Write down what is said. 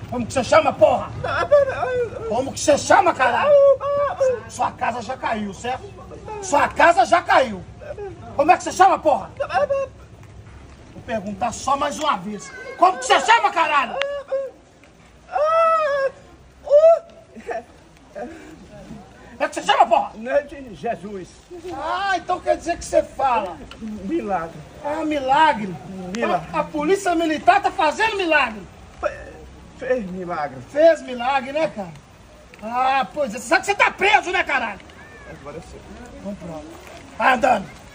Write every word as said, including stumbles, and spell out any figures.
Como que você chama, porra? Como que você chama, caralho? Sua casa já caiu, certo? Sua casa já caiu. Como é que você chama, porra? Vou perguntar só mais uma vez. Como que você chama, caralho? Como é que você chama, porra? Jesus. Ah, então quer dizer que você fala. Milagre. Ah, milagre. Milagre. A, a polícia militar tá fazendo milagre. Fez milagre. Fez milagre, né, cara? Ah, pois é. Você sabe que você tá preso, né, caralho? Agora sim. Vamos pronto. Vai andando.